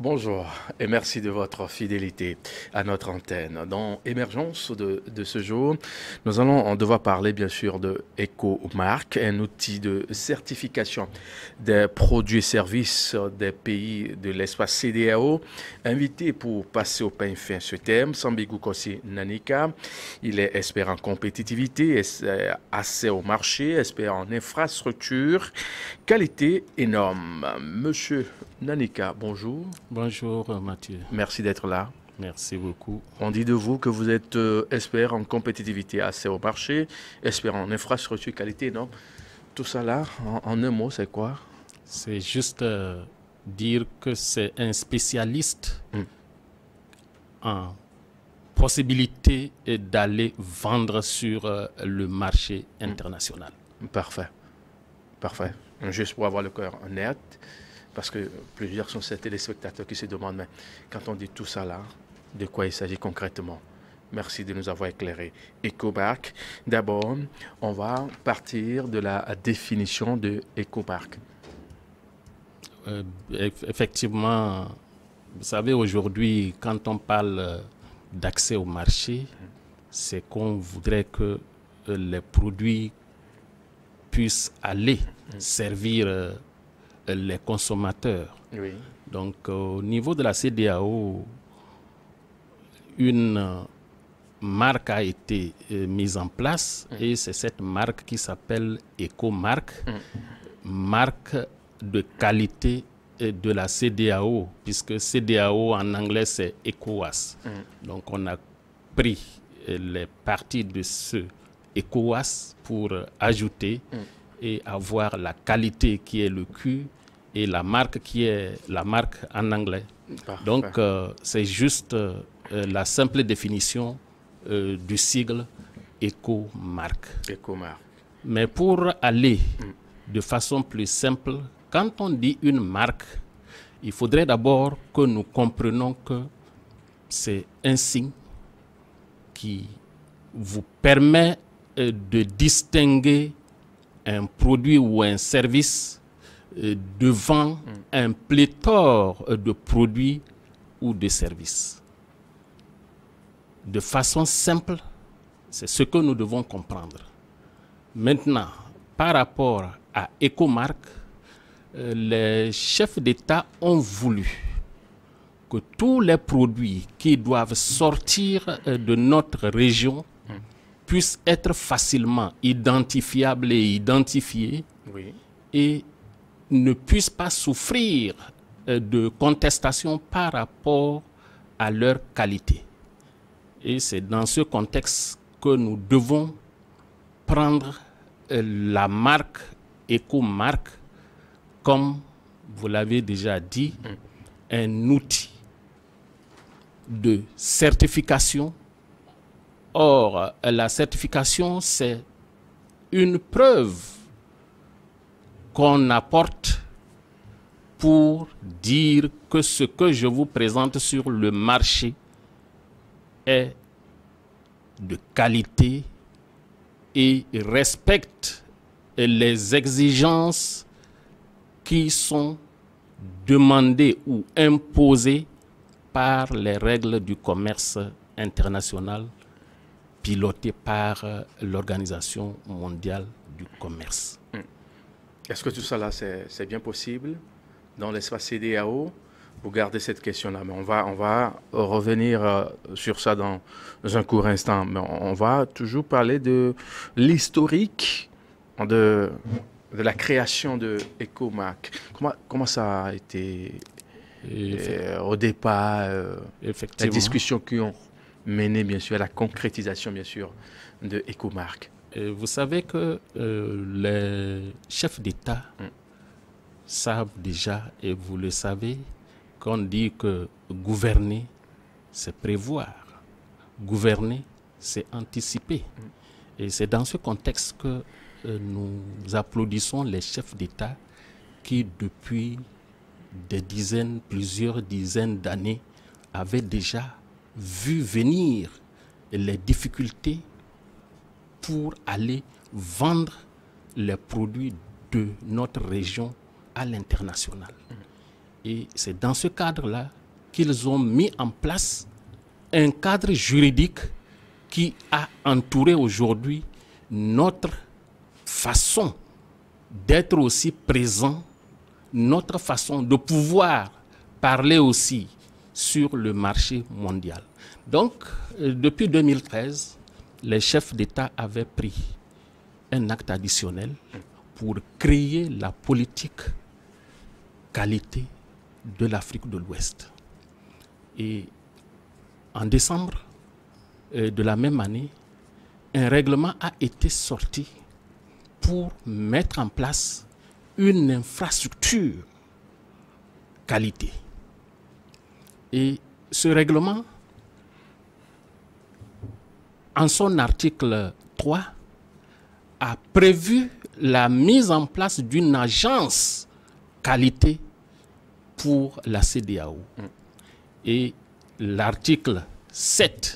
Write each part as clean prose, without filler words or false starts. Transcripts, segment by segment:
Bonjour et merci de votre fidélité à notre antenne. Dans Émergence de ce jour, nous allons devoir parler bien sûr de EcoMark, un outil de certification des produits et services des pays de l'espace CEDEAO. Invité pour passer au pain fin ce thème, Sambigou Kossi Nanika. Il est expert en compétitivité, accès au marché, expert en infrastructure, qualité et normes. Monsieur Nanika, bonjour. Bonjour Mathieu, Merci d'être là. merci beaucoup. On dit de vous que vous êtes expert en compétitivité, accès au marché, expert en infrastructure, qualité, non? Tout ça là, en un mot, c'est quoi? C'est juste dire que c'est un spécialiste en possibilité d'aller vendre sur le marché international. Parfait, parfait. Juste pour avoir le cœur net, parce que plusieurs sont ces téléspectateurs qui se demandent, mais quand on dit tout ça là, de quoi il s'agit concrètement? Merci de nous avoir éclairé. EcoMark, d'abord, on va partir de la définition de EcoMark. Effectivement, vous savez, aujourd'hui, quand on parle d'accès au marché, c'est qu'on voudrait que les produits puissent aller servir les consommateurs. Oui. Donc, au niveau de la CEDEAO, une marque a été mise en place et c'est cette marque qui s'appelle EcoMark, marque de qualité de la CEDEAO, puisque CEDEAO en anglais c'est ECOWAS. Donc, on a pris les parties de ce ECOWAS pour ajouter et avoir la qualité qui est le Q et la marque qui est la marque en anglais. Parfait. Donc, c'est juste la simple définition du sigle EcoMark. EcoMark. Mais pour aller de façon plus simple, quand on dit une marque, il faudrait d'abord que nous comprenions que c'est un signe qui vous permet de distinguer un produit ou un service devant un pléthore de produits ou de services. De façon simple, c'est ce que nous devons comprendre. Maintenant, par rapport à EcoMark, les chefs d'État ont voulu que tous les produits qui doivent sortir de notre région puissent être facilement identifiables et identifiés Oui. et ne puissent pas souffrir de contestation par rapport à leur qualité. Et c'est dans ce contexte que nous devons prendre la marque EcoMark comme, vous l'avez déjà dit, un outil de certification. Or, la certification, c'est une preuve qu'on apporte pour dire que ce que je vous présente sur le marché est de qualité et respecte les exigences qui sont demandées ou imposées par les règles du commerce international pilotées par l'Organisation mondiale du commerce. Est-ce que tout ça là, c'est bien possible dans l'espace CEDEAO? Vous gardez cette question-là, mais on va revenir sur ça dans un court instant. Mais on va toujours parler de l'historique de la création de EcoMark. Comment ça a été au départ, les discussions qui ont mené bien sûr à la concrétisation bien sûr de EcoMark. Vous savez que les chefs d'État savent déjà, et vous le savez, qu'on dit que gouverner, c'est prévoir. Gouverner, c'est anticiper. Et c'est dans ce contexte que nous applaudissons les chefs d'État qui, depuis des dizaines, plusieurs dizaines d'années, avaient déjà vu venir les difficultés pour aller vendre les produits de notre région à l'international. Et c'est dans ce cadre-là qu'ils ont mis en place un cadre juridique qui a entouré aujourd'hui notre façon d'être aussi présent, notre façon de pouvoir parler aussi sur le marché mondial. Donc, depuis 2013, les chefs d'État avaient pris un acte additionnel pour créer la politique qualité de l'Afrique de l'Ouest. Et en décembre de la même année, un règlement a été sorti pour mettre en place une infrastructure qualité. Et ce règlement, en son article 3, a prévu la mise en place d'une agence qualité pour la CEDEAO. Et l'article 7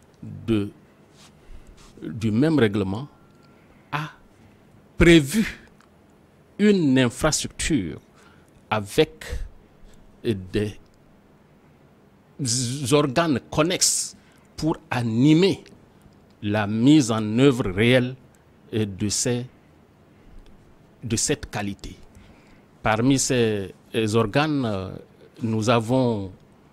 du même règlement a prévu une infrastructure avec des organes connexes pour animer la mise en œuvre réelle de cette qualité. Parmi ces organes, nous avons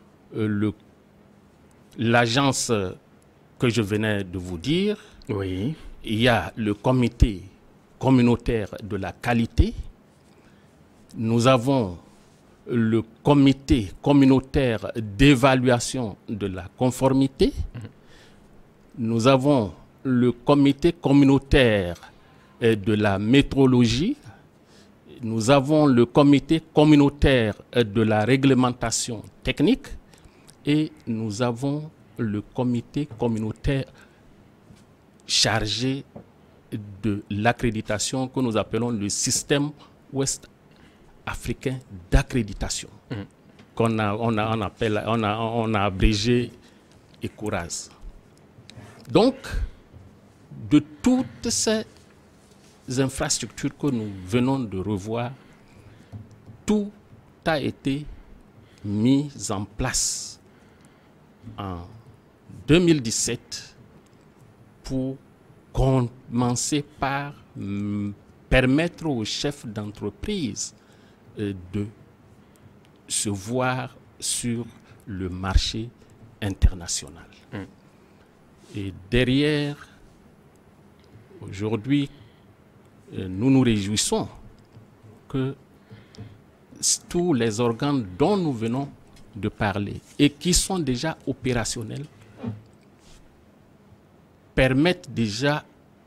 l'agence que je venais de vous dire. Oui. Il y a le comité communautaire de la qualité. Nous avons le comité communautaire d'évaluation de la conformité. Nous avons le comité communautaire de la métrologie. Nous avons le comité communautaire de la réglementation technique et nous avons le comité communautaire chargé de l'accréditation que nous appelons le système ouest africain d'accréditation, qu'on a abrégé ECORAS. Donc, de toutes ces infrastructures que nous venons de revoir, tout a été mis en place en 2017 pour commencer par permettre aux chefs d'entreprise de se voir sur le marché international. Et derrière, aujourd'hui, nous nous réjouissons que tous les organes dont nous venons de parler et qui sont déjà opérationnels permettent déjà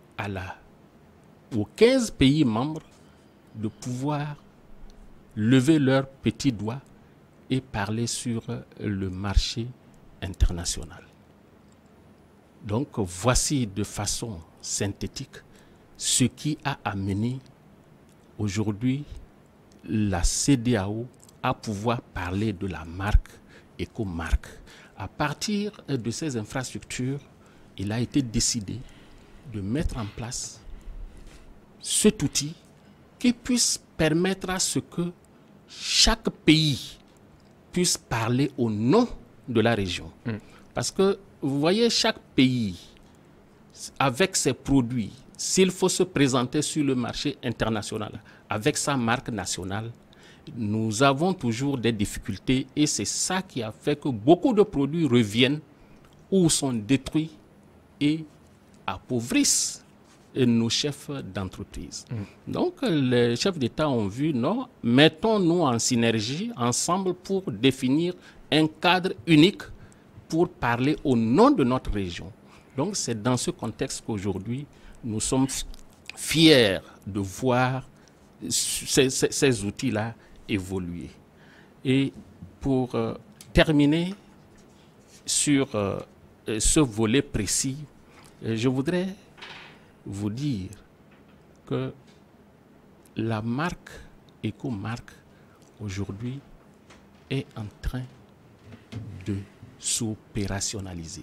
aux 15 pays membres de pouvoir lever leurs petits doigts et parler sur le marché international. Donc voici de façon synthétique ce qui a amené aujourd'hui la CEDEAO à pouvoir parler de la marque écomarque. À partir de ces infrastructures, il a été décidé de mettre en place cet outil qui puisse permettre à ce que chaque pays puisse parler au nom de la région. Parce que, vous voyez, chaque pays, avec ses produits, s'il faut se présenter sur le marché international avec sa marque nationale, nous avons toujours des difficultés et c'est ça qui a fait que beaucoup de produits reviennent ou sont détruits et appauvrissent nos chefs d'entreprise. Donc, les chefs d'État ont vu, non, mettons-nous en synergie ensemble pour définir un cadre unique pour parler au nom de notre région. Donc, c'est dans ce contexte qu'aujourd'hui, nous sommes fiers de voir ces outils-là évoluer. Et pour terminer sur ce volet précis, je voudrais vous dire que la marque écomarque aujourd'hui est en train de s'opérationnaliser.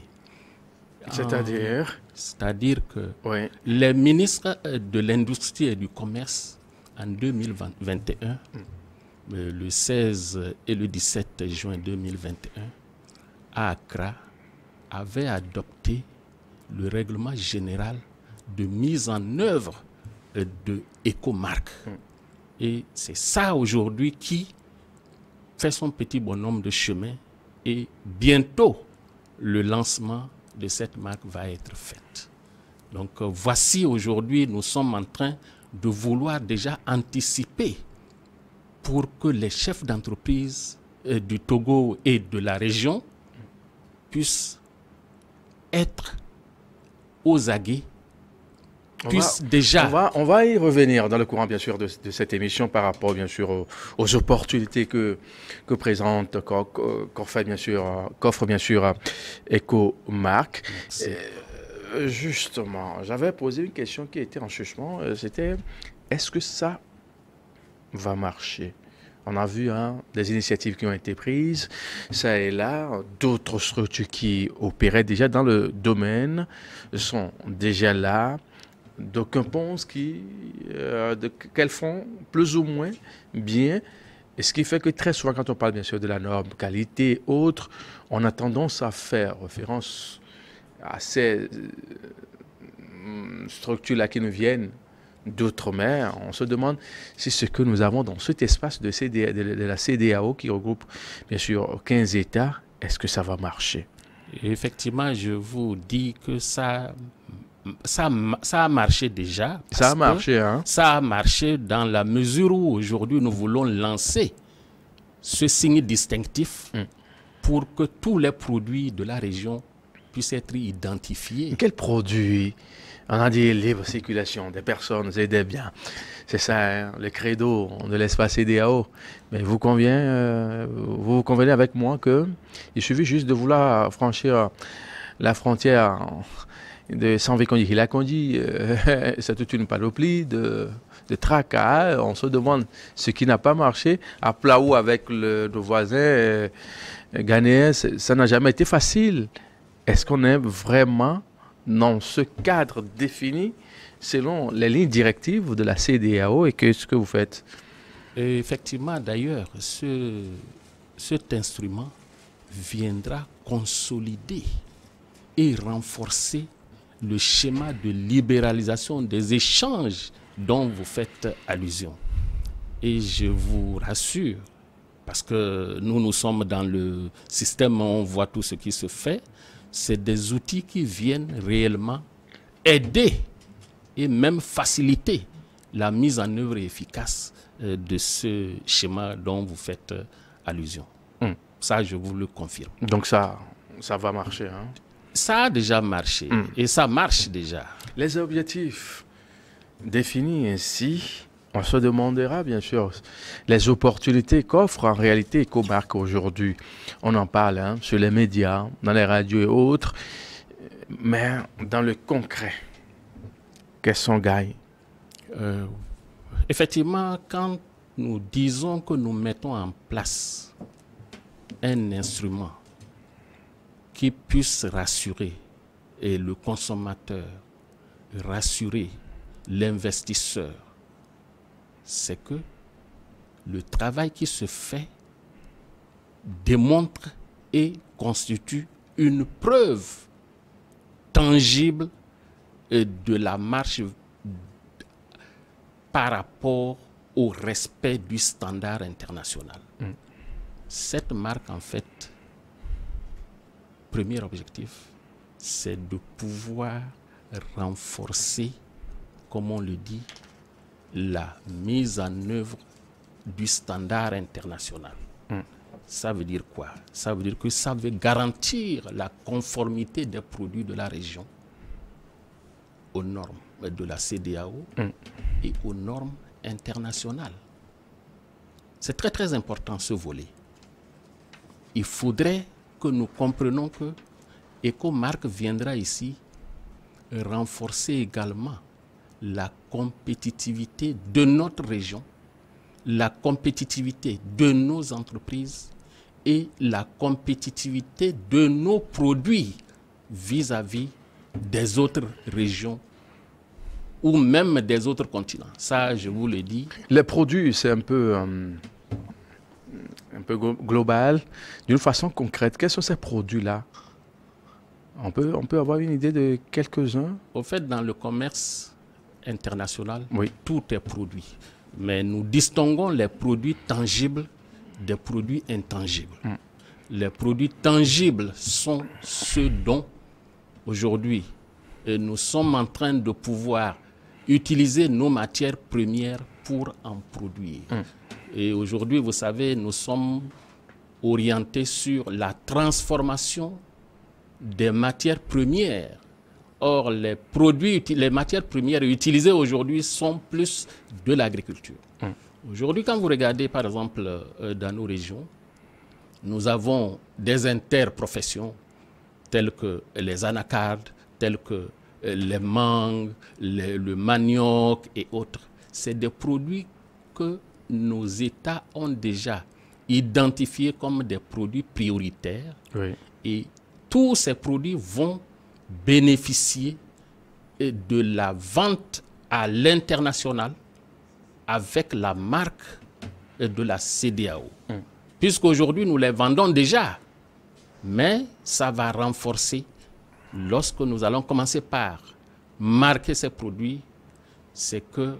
C'est-à-dire que les ministres de l'Industrie et du Commerce en 2021 le 16 et le 17 juin 2021, à Accra, avait adopté le règlement général de mise en œuvre de Ecomark. Et c'est ça aujourd'hui qui fait son petit bonhomme de chemin, et bientôt le lancement de cette marque va être fait. Donc voici aujourd'hui, nous sommes en train de vouloir déjà anticiper pour que les chefs d'entreprise du Togo et de la région puissent être aux aguets. On va y revenir dans le courant, bien sûr, de cette émission par rapport, bien sûr, aux opportunités que présente, qu'offre, bien sûr, Ecomark. Justement, j'avais posé une question qui était en suspens. C'était, est-ce que ça va marcher? On a vu des initiatives qui ont été prises, ça et là, d'autres structures qui opéraient déjà dans le domaine sont déjà là. D'aucuns pensent qu'elles font plus ou moins bien. Et ce qui fait que très souvent, quand on parle bien sûr de la norme qualité autre, on a tendance à faire référence à ces structures-là qui nous viennent d'outre-mer. On se demande si ce que nous avons dans cet espace de la CEDEAO qui regroupe bien sûr 15 États, est-ce que ça va marcher? Effectivement, je vous dis que ça a marché déjà. Ça a marché, hein? Ça a marché dans la mesure où aujourd'hui nous voulons lancer ce signe distinctif pour que tous les produits de la région puissent être identifiés. Quels produits? On a dit libre circulation des personnes et des biens. C'est ça, hein, le credo de l'espace CEDEAO. Mais vous convenez avec moi qu'il suffit juste de vouloir franchir la frontière sans Vécondi. Il a conduit, c'est toute une panoplie de tracas. On se demande ce qui n'a pas marché. À Plaou avec nos voisins ghanéens, ça n'a jamais été facile. Est-ce qu'on est vraiment dans ce cadre défini selon les lignes directives de la CEDEAO et qu'est-ce que vous faites? Et effectivement, d'ailleurs, cet instrument viendra consolider et renforcer le schéma de libéralisation des échanges dont vous faites allusion. Et je vous rassure, parce que nous sommes dans le système, on voit tout ce qui se fait, c'est des outils qui viennent réellement aider et même faciliter la mise en œuvre efficace de ce schéma dont vous faites allusion. Ça, je vous le confirme. Donc ça va marcher, hein? Ça a déjà marché et ça marche déjà. Les objectifs définis ainsi, on se demandera bien sûr les opportunités qu'offre en réalité Ecomark aujourd'hui. On en parle sur les médias, dans les radios et autres, mais dans le concret, quels sont gagnés? Effectivement, quand nous disons que nous mettons en place un instrument qui puisse rassurer le consommateur, rassurer l'investisseur, c'est que le travail qui se fait démontre et constitue une preuve tangible de la marche par rapport au respect du standard international. Cette marque, en fait, premier objectif, c'est de pouvoir renforcer, comme on le dit, la mise en œuvre du standard international. Ça veut dire quoi? Ça veut dire que ça veut garantir la conformité des produits de la région aux normes de la CEDEAO et aux normes internationales. C'est très très important ce volet. Il faudrait que nous comprenions que Ecomark viendra ici renforcer également la compétitivité de notre région, la compétitivité de nos entreprises et la compétitivité de nos produits vis-à-vis des autres régions ou même des autres continents. Ça, je vous le dis. Les produits, c'est un peu un peu global, d'une façon concrète, quels sont ces produits-là? On peut avoir une idée de quelques-uns? Au fait, dans le commerce international, Oui. tout est produit. Mais nous distinguons les produits tangibles des produits intangibles. Les produits tangibles sont ceux dont, aujourd'hui, nous sommes en train de pouvoir utiliser nos matières premières pour en produire. Et aujourd'hui, vous savez, nous sommes orientés sur la transformation des matières premières. Or, les matières premières utilisées aujourd'hui sont plus de l'agriculture. Aujourd'hui, quand vous regardez, par exemple, dans nos régions, nous avons des interprofessions telles que les anacardes, telles que les mangues, le manioc et autres. C'est des produits que nos États ont déjà identifiés comme des produits prioritaires. Oui. Et tous ces produits vont bénéficier de la vente à l'international avec la marque de la CEDEAO. Puisqu'aujourd'hui, nous les vendons déjà. Mais ça va renforcer lorsque nous allons commencer par marquer ces produits. C'est que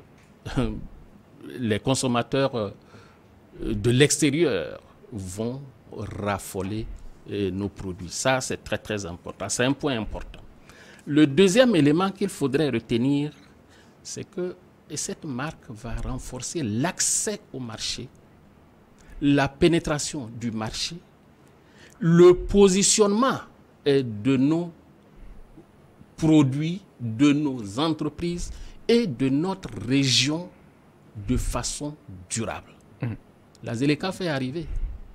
les consommateurs de l'extérieur vont raffoler nos produits. Ça, c'est très, très important. C'est un point important. Le deuxième élément qu'il faudrait retenir, c'est que cette marque va renforcer l'accès au marché, la pénétration du marché, le positionnement de nos produits, de nos entreprises et de notre région de façon durable. La ZLECAf est arrivée.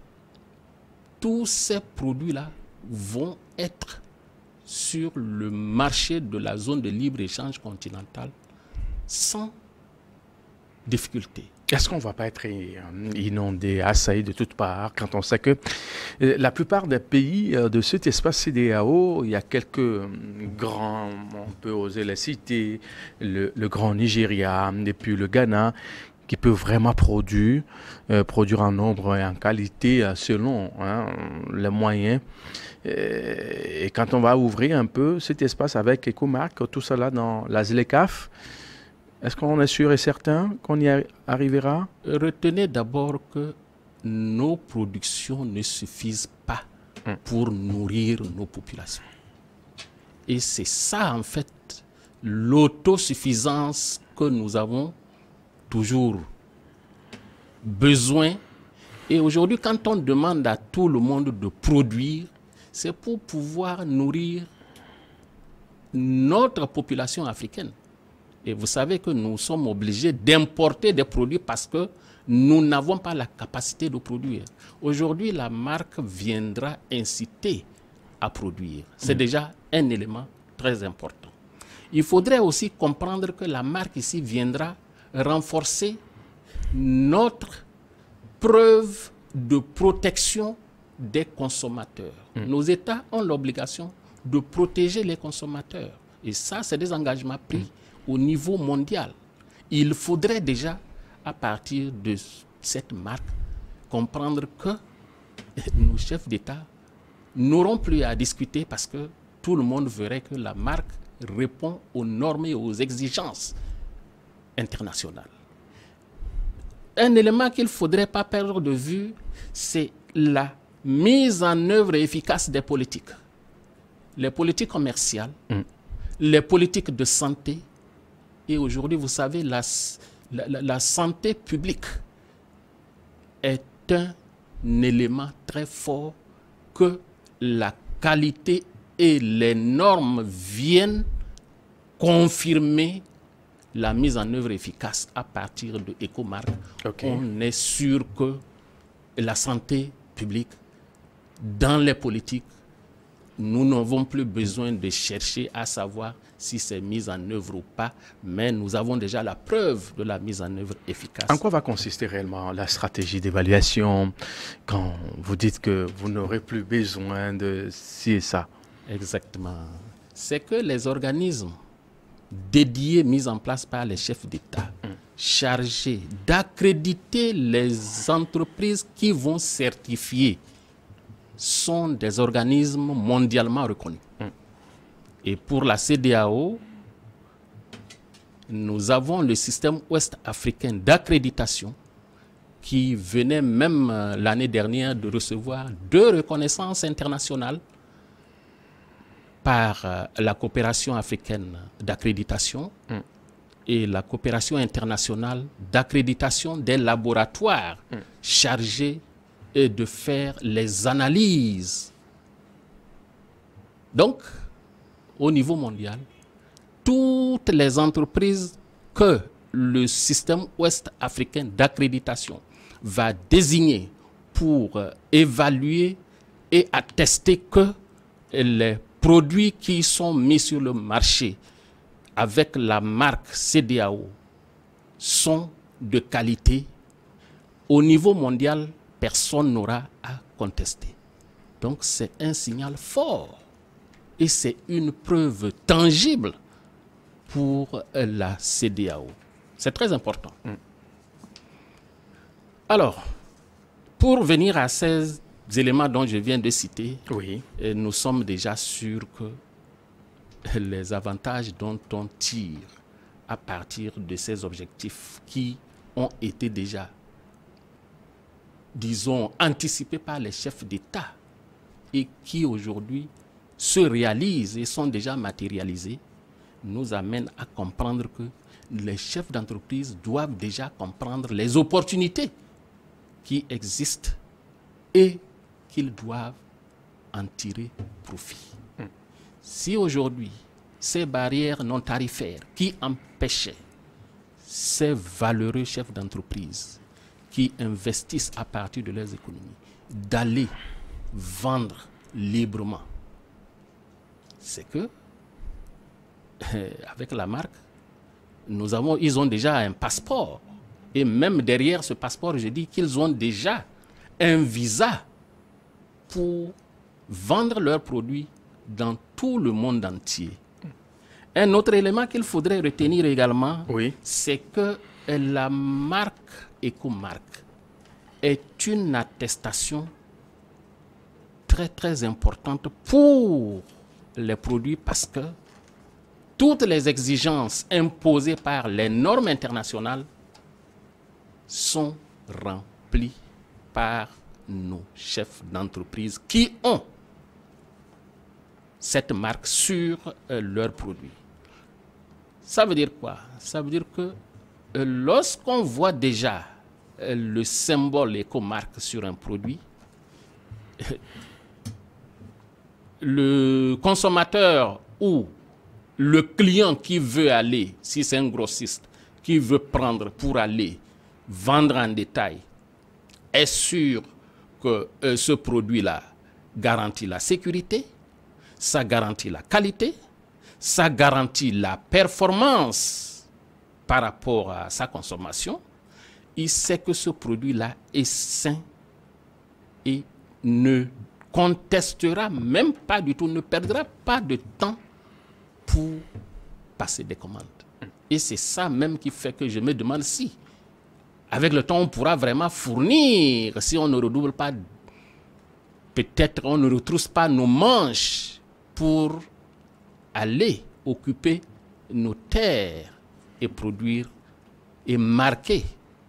Tous ces produits-là vont être sur le marché de la zone de libre-échange continentale sans difficulté. Est-ce qu'on ne va pas être inondé, assailli de toutes parts quand on sait que la plupart des pays de cet espace CEDEAO, il y a quelques grands, on peut oser les citer, le grand Nigeria et puis le Ghana, qui peut vraiment produire en nombre et en qualité selon les moyens. Et quand on va ouvrir un peu cet espace avec Ecomark, tout cela dans la ZLECAf, est-ce qu'on est sûr et certain qu'on y arrivera? Retenez d'abord que nos productions ne suffisent pas pour nourrir nos populations. Et c'est ça, en fait, l'autosuffisance que nous avons toujours besoin. Et aujourd'hui, quand on demande à tout le monde de produire, c'est pour pouvoir nourrir notre population africaine. Et vous savez que nous sommes obligés d'importer des produits parce que nous n'avons pas la capacité de produire. Aujourd'hui, la marque viendra inciter à produire. C'est déjà un élément très important. Il faudrait aussi comprendre que la marque ici viendra renforcer notre preuve de protection des consommateurs. Nos États ont l'obligation de protéger les consommateurs. Et ça, c'est des engagements pris au niveau mondial. Il faudrait déjà, à partir de cette marque, comprendre que nos chefs d'État n'auront plus à discuter parce que tout le monde verrait que la marque répond aux normes et aux exigences internationales. Un élément qu'il ne faudrait pas perdre de vue, c'est la mise en œuvre efficace des politiques. Les politiques commerciales, les politiques de santé. Et aujourd'hui, vous savez, la santé publique est un élément très fort que la qualité et les normes viennent confirmer la mise en œuvre efficace à partir de Ecomark. On est sûr que la santé publique, dans les politiques, nous n'avons plus besoin de chercher à savoir si c'est mis en œuvre ou pas, mais nous avons déjà la preuve de la mise en œuvre efficace. En quoi va consister réellement la stratégie d'évaluation quand vous dites que vous n'aurez plus besoin de ci et ça? Exactement. C'est que les organismes dédiés mis en place par les chefs d'État chargés d'accréditer les entreprises qui vont certifier sont des organismes mondialement reconnus. Et pour la CEDEAO, nous avons le système ouest-africain d'accréditation qui venait même l'année dernière de recevoir 2 reconnaissances internationales par la coopération africaine d'accréditation et la coopération internationale d'accréditation des laboratoires chargés de faire les analyses. Donc, au niveau mondial, toutes les entreprises que le système ouest-africain d'accréditation va désigner pour évaluer et attester que les produits qui sont mis sur le marché avec la marque CEDEAO sont de qualité, au niveau mondial, personne n'aura à contester. Donc c'est un signal fort et c'est une preuve tangible pour la CEDEAO. C'est très important. Alors, pour venir à ces éléments dont je viens de citer, nous sommes déjà sûrs que les avantages dont on tire à partir de ces objectifs qui ont été déjà, disons, anticipés par les chefs d'État et qui aujourd'hui se réalisent et sont déjà matérialisés, nous amènent à comprendre que les chefs d'entreprise doivent déjà comprendre les opportunités qui existent et qu'ils doivent en tirer profit. Si aujourd'hui, ces barrières non tarifaires qui empêchaient ces valeureux chefs d'entreprise qui investissent à partir de leurs économies d'aller vendre librement, c'est que avec la marque, ils ont déjà un passeport. Et même derrière ce passeport, je dis qu'ils ont déjà un visa pour vendre leurs produits dans tout le monde entier. Un autre élément qu'il faudrait retenir également, c'est que la marque Ecomark est une attestation très très importante pour les produits parce que toutes les exigences imposées par les normes internationales sont remplies par nos chefs d'entreprise qui ont cette marque sur leurs produits. Ça veut dire quoi? Ça veut dire que lorsqu'on voit déjà le symbole Ecomark sur un produit, le consommateur ou le client qui veut aller, si c'est un grossiste, qui veut prendre pour aller vendre en détail, est sûr que ce produit-là garantit la sécurité, ça garantit la qualité, ça garantit la performance par rapport à sa consommation. Il sait que ce produit-là est sain et ne contestera même pas du tout, ne perdra pas de temps pour passer des commandes. Et c'est ça même qui fait que je me demande si, avec le temps, on pourra vraiment fournir, si on ne redouble pas, peut-être on ne retrousse pas nos manches pour aller occuper nos terres et produire et marquer.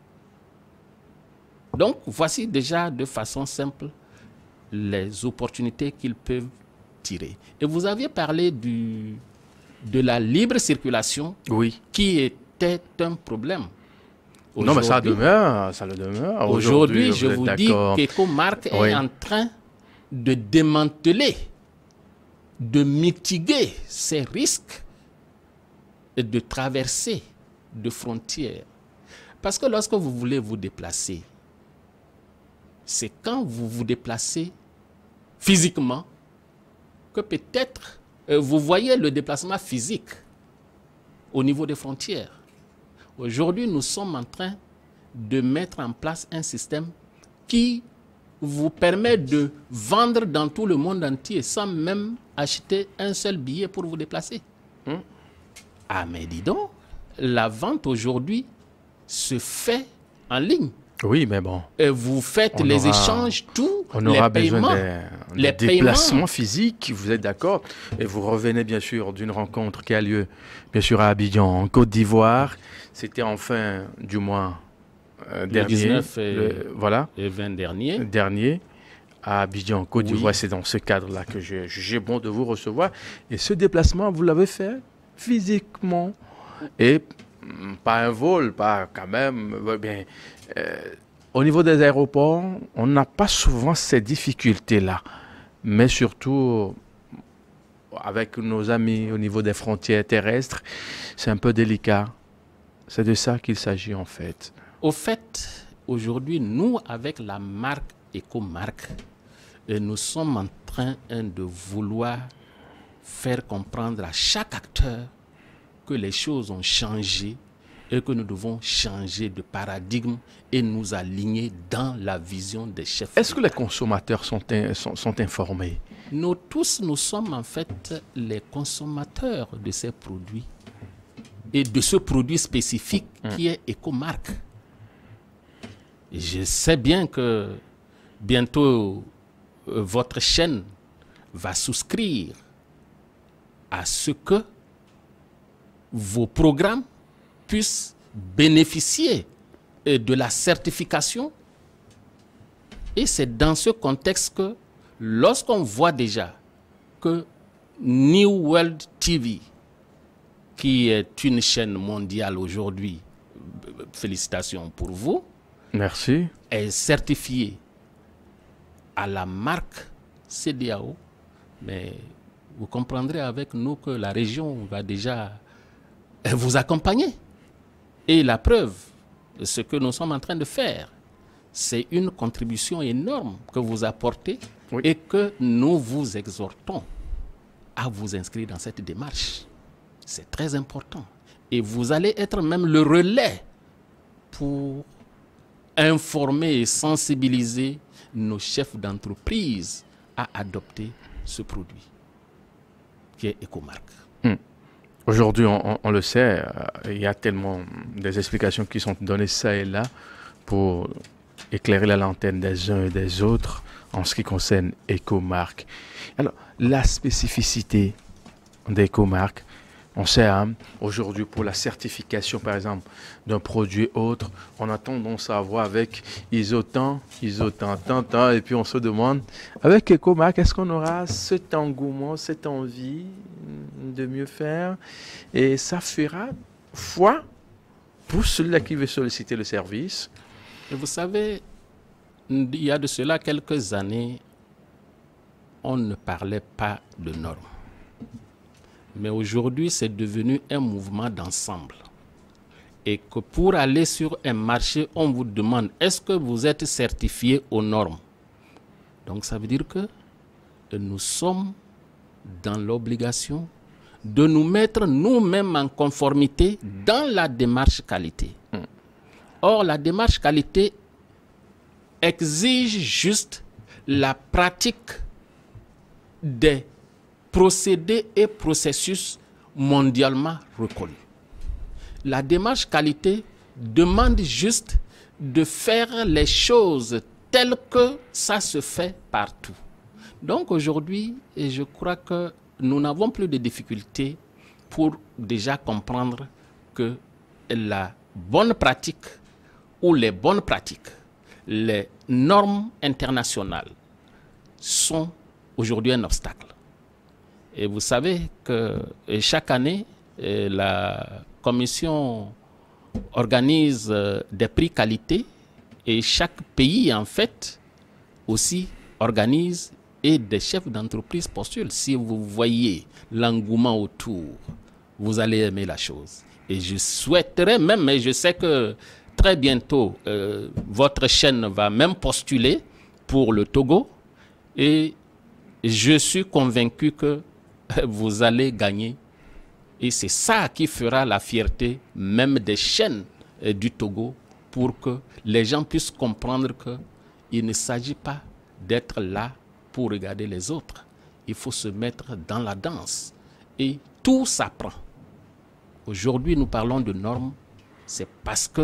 Donc, voici déjà de façon simple les opportunités qu'ils peuvent tirer. Et vous aviez parlé de la libre circulation qui était un problème. Non, mais ça demeure, ça le demeure. Aujourd'hui, je vous dis qu'Ecomark est en train de démanteler, de mitiguer ces risques de traversée de frontières. Parce que lorsque vous voulez vous déplacer, c'est quand vous vous déplacez physiquement que peut-être vous voyez le déplacement physique au niveau des frontières. Aujourd'hui, nous sommes en train de mettre en place un système qui vous permet de vendre dans tout le monde entier sans même acheter un seul billet pour vous déplacer. Ah, mais dis donc, la vente aujourd'hui se fait en ligne. Oui, mais bon. Et vous faites les échanges, tout, on aura les besoin paiements. des déplacements physiques, vous êtes d'accord? Et vous revenez bien sûr d'une rencontre qui a lieu bien sûr à Abidjan, en Côte d'Ivoire. C'était en fin du mois dernier. Le 19 voilà, et 20 dernier. Dernier, à Abidjan, en Côte Oui. d'Ivoire. C'est dans ce cadre-là que j'ai jugé bon de vous recevoir. Et ce déplacement, vous l'avez fait physiquement. Et pas un vol, pas quand même. Bien, au niveau des aéroports, on n'a pas souvent ces difficultés-là. Mais surtout, avec nos amis au niveau des frontières terrestres, c'est un peu délicat. C'est de ça qu'il s'agit en fait. Au fait, aujourd'hui, nous, avec la marque Ecomark, nous sommes en train de vouloir faire comprendre à chaque acteur que les choses ont changé et que nous devons changer de paradigme et nous aligner dans la vision des chefs. Est-ce que les consommateurs sont informés? Nous tous, nous sommes en fait les consommateurs de ces produits et de ce produit spécifique qui est Ecomark. Je sais bien que bientôt votre chaîne va souscrire à ce que vos programmes puissent bénéficier de la certification. Et c'est dans ce contexte que lorsqu'on voit déjà que New World TV, qui est une chaîne mondiale aujourd'hui, félicitations pour vous, merci, est certifiée à la marque CEDEAO, mais vous comprendrez avec nous que la région va déjà vous accompagner. Et la preuve, ce que nous sommes en train de faire, c'est une contribution énorme que vous apportez et que nous vous exhortons à vous inscrire dans cette démarche. C'est très important. Et vous allez être même le relais pour informer et sensibiliser nos chefs d'entreprise à adopter ce produit qui est Ecomark. Aujourd'hui, on le sait, il y a tellement des explications qui sont données ça et là pour éclairer la lanterne des uns et des autres en ce qui concerne Ecomark. Alors, la spécificité d'Ecomark, on sait, hein, aujourd'hui, pour la certification, par exemple, d'un produit autre, on a tendance à voir avec ISO tant, et puis on se demande, avec Ecomark, est-ce qu'on aura cet engouement, cette envie de mieux faire? Et ça fera foi pour celui qui veut solliciter le service. Et vous savez, il y a de cela quelques années, on ne parlait pas de normes. Mais aujourd'hui, c'est devenu un mouvement d'ensemble. Et que pour aller sur un marché, on vous demande, est-ce que vous êtes certifié aux normes? Donc ça veut dire que nous sommes dans l'obligation de nous mettre nous-mêmes en conformité dans la démarche qualité. Or, la démarche qualité exige juste la pratique des procédés et processus mondialement reconnus. La démarche qualité demande juste de faire les choses telles que ça se fait partout. Donc aujourd'hui, je crois que nous n'avons plus de difficultés pour déjà comprendre que la bonne pratique ou les bonnes pratiques, les normes internationales sont aujourd'hui un obstacle. Et vous savez que chaque année, la Commission organise des prix qualité et chaque pays, en fait, aussi organise et des chefs d'entreprise postulent. Si vous voyez l'engouement autour, vous allez aimer la chose. Et je souhaiterais même, et je sais que très bientôt, votre chaîne va même postuler pour le Togo. Et je suis convaincu que vous allez gagner. Et c'est ça qui fera la fierté même des chaînes du Togo pour que les gens puissent comprendre qu'il ne s'agit pas d'être là pour regarder les autres. Il faut se mettre dans la danse. Et tout s'apprend. Aujourd'hui, nous parlons de normes. C'est parce que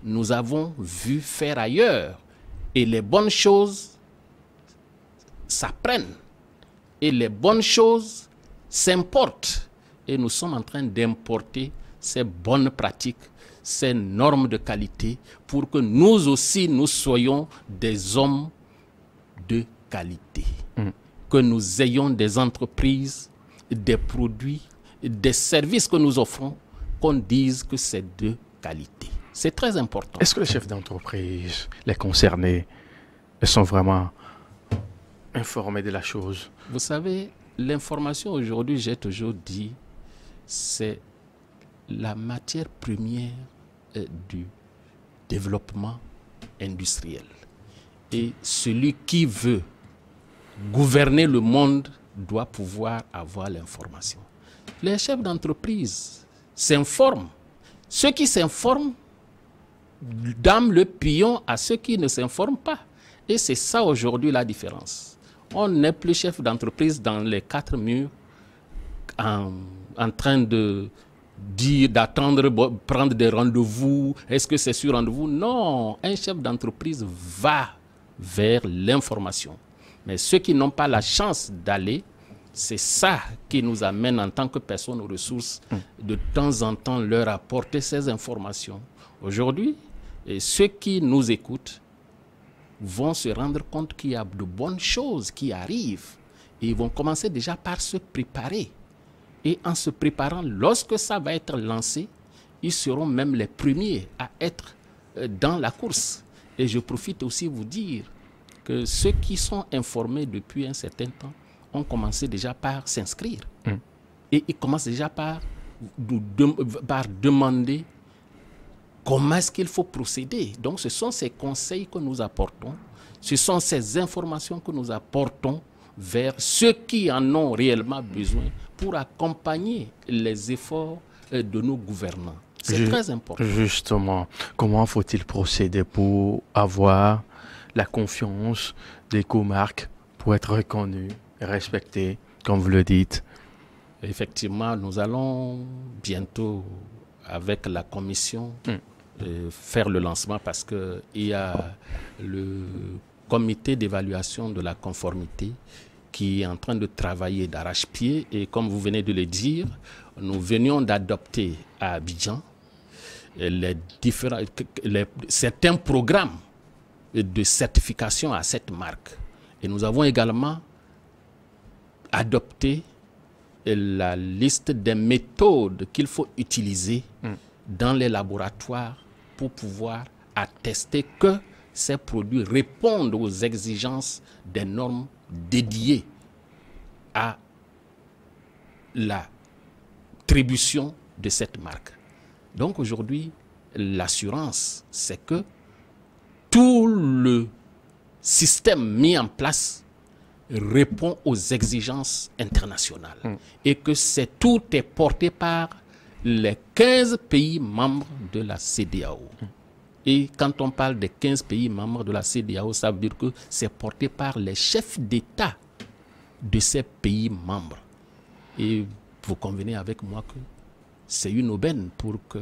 nous avons vu faire ailleurs. Et les bonnes choses s'apprennent. Et les bonnes choses s'importent. Et nous sommes en train d'importer ces bonnes pratiques, ces normes de qualité, pour que nous aussi, nous soyons des hommes de qualité. Que nous ayons des entreprises, des produits, des services que nous offrons, qu'on dise que c'est de qualité. C'est très important. Est-ce que les chefs d'entreprise, les concernés, sont vraiment informés de la chose? Vous savez, l'information aujourd'hui, j'ai toujours dit, c'est la matière première du développement industriel. Et celui qui veut gouverner le monde doit pouvoir avoir l'information. Les chefs d'entreprise s'informent. Ceux qui s'informent donnent le pion à ceux qui ne s'informent pas. Et c'est ça aujourd'hui la différence. On n'est plus chef d'entreprise dans les quatre murs en train de dire, d'attendre, prendre des rendez-vous. Est-ce que c'est sur rendez-vous? Non, un chef d'entreprise va vers l'information. Mais ceux qui n'ont pas la chance d'aller, c'est ça qui nous amène en tant que personnes aux ressources, de temps en temps leur apporter ces informations. Aujourd'hui, ceux qui nous écoutent vont se rendre compte qu'il y a de bonnes choses qui arrivent. Et ils vont commencer déjà par se préparer. Et en se préparant, lorsque ça va être lancé, ils seront même les premiers à être dans la course. Et je profite aussi vous dire que ceux qui sont informés depuis un certain temps ont commencé déjà par s'inscrire. Et ils commencent déjà par demander comment est-ce qu'il faut procéder. Donc ce sont ces conseils que nous apportons, ce sont ces informations que nous apportons vers ceux qui en ont réellement besoin pour accompagner les efforts de nos gouvernants. C'est très important. Justement, comment faut-il procéder pour avoir la confiance des comarques, pour être reconnu, respecté, comme vous le dites? Effectivement, nous allons bientôt, avec la commission, faire le lancement parce qu'il y a le comité d'évaluation de la conformité qui est en train de travailler d'arrache-pied. Et comme vous venez de le dire, nous venions d'adopter à Abidjan certains programmes de certification à cette marque. Et nous avons également adopté la liste des méthodes qu'il faut utiliser dans les laboratoires pour pouvoir attester que ces produits répondent aux exigences des normes dédiées à l'attribution de cette marque. Donc aujourd'hui, l'assurance, c'est que tout le système mis en place répond aux exigences internationales et que tout est porté par les 15 pays membres de la CEDEAO. Et quand on parle des 15 pays membres de la CEDEAO, ça veut dire que c'est porté par les chefs d'État de ces pays membres. Et vous convenez avec moi que c'est une aubaine pour que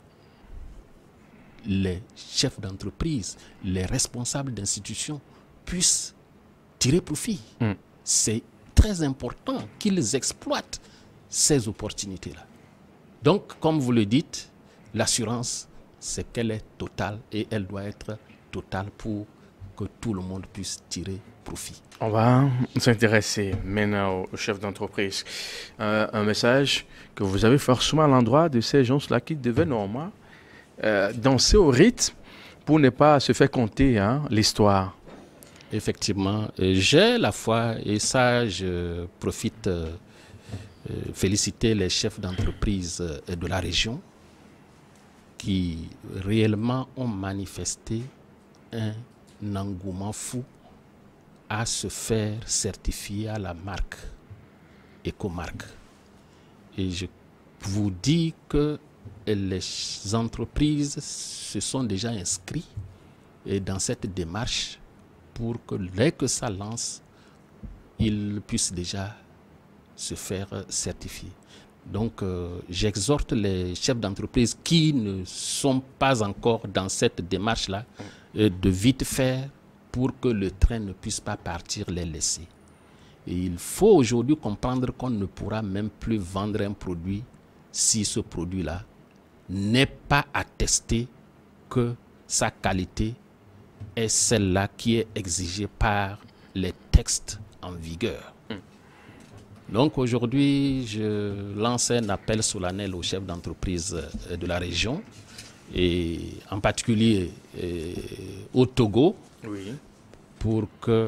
les chefs d'entreprise, les responsables d'institutions puissent tirer profit. C'est très important qu'ils exploitent ces opportunités-là. Donc, comme vous le dites, l'assurance, c'est qu'elle est totale et elle doit être totale pour que tout le monde puisse tirer profit. On va s'intéresser maintenant aux chefs d'entreprise. Un message que vous avez forcément à l'endroit de ces gens-là qui devaient normalement danser au rythme pour ne pas se faire compter l'histoire. Effectivement, j'ai la foi et ça, je profite féliciter les chefs d'entreprise de la région qui réellement ont manifesté un engouement fou à se faire certifier à la marque Ecomarque. Et je vous dis que les entreprises se sont déjà inscrites dans cette démarche pour que dès que ça lance, ils puissent déjà se faire certifier. Donc, j'exhorte les chefs d'entreprise qui ne sont pas encore dans cette démarche-là de vite faire pour que le train ne puisse pas partir les laisser. Et il faut aujourd'hui comprendre qu'on ne pourra même plus vendre un produit si ce produit-là n'est pas attesté que sa qualité est celle-là qui est exigée par les textes en vigueur. Donc aujourd'hui, je lance un appel solennel aux chefs d'entreprise de la région et en particulier au Togo, Oui. pour que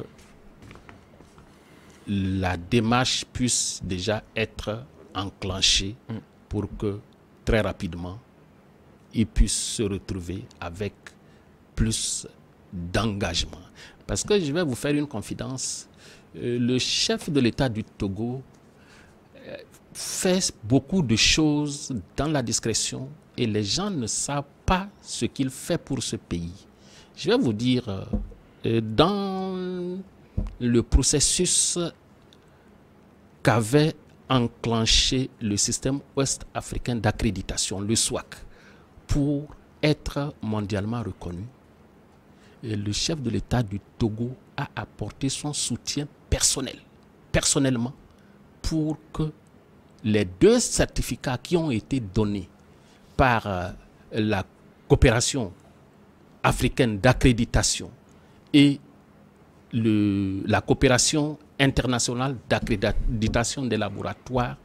la démarche puisse déjà être enclenchée pour que très rapidement, ils puissent se retrouver avec plus d'engagement. Parce que je vais vous faire une confidence, le chef de l'État du Togo fait beaucoup de choses dans la discrétion et les gens ne savent pas ce qu'il fait pour ce pays. Je vais vous dire, dans le processus qu'avait enclenché le système ouest-africain d'accréditation, le SWAC, pour être mondialement reconnu, et le chef de l'État du Togo a apporté son soutien personnellement, pour que les 2 certificats qui ont été donnés par la coopération africaine d'accréditation et la coopération internationale d'accréditation des laboratoires,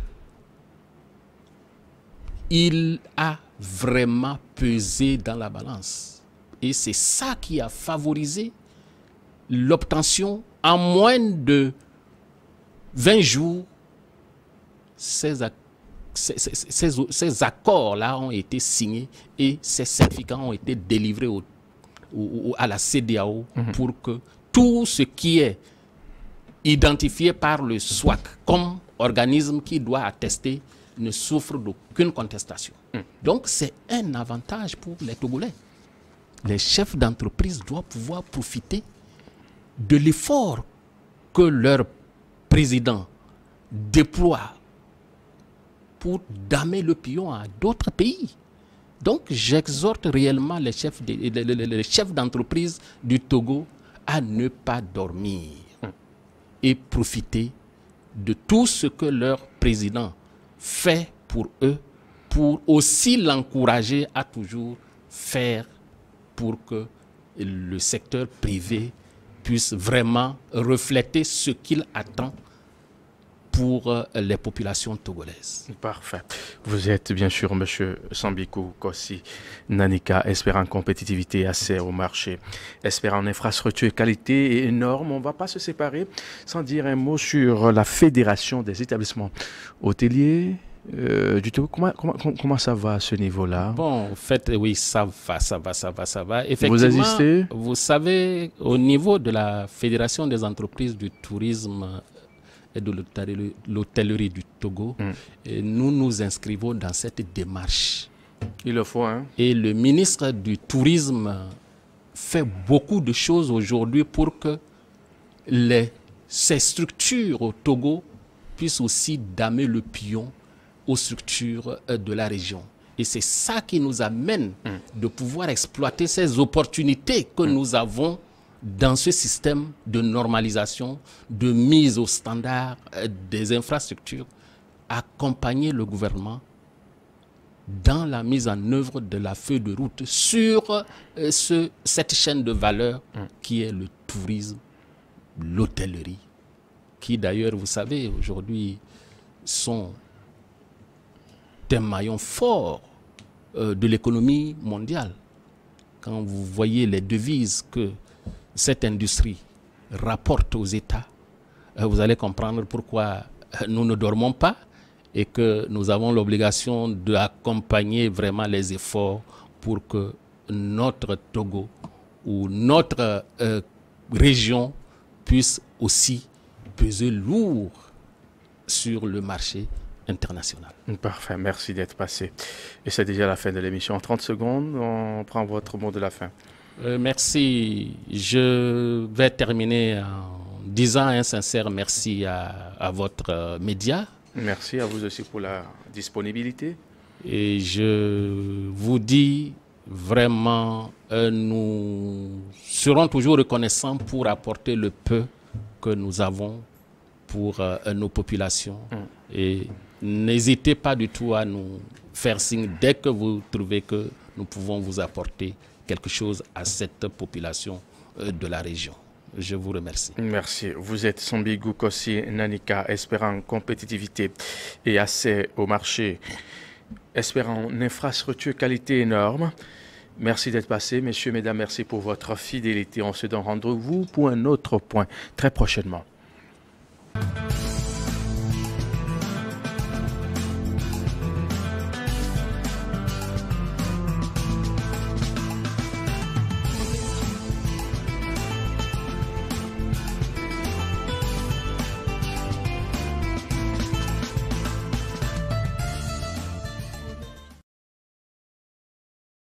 il a vraiment pesé dans la balance. Et c'est ça qui a favorisé l'obtention en moins de 20 jours. Ces accords-là ont été signés et ces certificats ont été délivrés à la CEDEAO pour que tout ce qui est identifié par le SWAC comme organisme qui doit attester ne souffre d'aucune contestation. Donc c'est un avantage pour les Togolais. Les chefs d'entreprise doivent pouvoir profiter de l'effort que leur président déploie pour damer le pion à d'autres pays. Donc j'exhorte réellement les chefs d'entreprise du Togo à ne pas dormir et profiter de tout ce que leur président fait pour eux, pour aussi l'encourager à toujours faire pour que le secteur privé puisse vraiment refléter ce qu'il attend pour les populations togolaises. Parfait. Vous êtes bien sûr M. Sambiku Kossi Nanika, expert en compétitivité, accès au marché, expert en infrastructure, qualité et normes. On ne va pas se séparer sans dire un mot sur la Fédération des établissements hôteliers du Togo. Comment ça va à ce niveau-là? Bon, en fait, oui, ça va. Effectivement, vous assistez? Vous savez, au niveau de la Fédération des entreprises du tourisme et de l'hôtellerie du Togo, nous nous inscrivons dans cette démarche. Il le faut, hein? Et le ministre du Tourisme fait beaucoup de choses aujourd'hui pour que ces structures au Togo puissent aussi damer le pion aux structures de la région. Et c'est ça qui nous amène de pouvoir exploiter ces opportunités que nous avons dans ce système de normalisation, de mise au standard des infrastructures, accompagner le gouvernement dans la mise en œuvre de la feuille de route sur cette chaîne de valeur qui est le tourisme, l'hôtellerie, qui d'ailleurs, vous savez, aujourd'hui sont un maillon fort de l'économie mondiale. Quand vous voyez les devises que cette industrie rapporte aux États, vous allez comprendre pourquoi nous ne dormons pas et que nous avons l'obligation d'accompagner vraiment les efforts pour que notre Togo ou notre région puisse aussi peser lourd sur le marché international. Parfait, merci d'être passé. Et c'est déjà la fin de l'émission. En 30 secondes, on prend votre mot de la fin. Merci. Je vais terminer en disant un sincère merci à votre média Merci à vous aussi pour la disponibilité. Et je vous dis vraiment, nous serons toujours reconnaissants pour apporter le peu que nous avons pour nos populations. Et n'hésitez pas du tout à nous faire signe dès que vous trouvez que nous pouvons vous apporter quelque chose à cette population de la région. Je vous remercie. Merci. Vous êtes Sambigou Kossi Nanika, espérant compétitivité et accès au marché, espérant une infrastructure qualité énorme. Merci d'être passé, messieurs, mesdames, merci pour votre fidélité. On se donne rendez-vous pour un autre point très prochainement.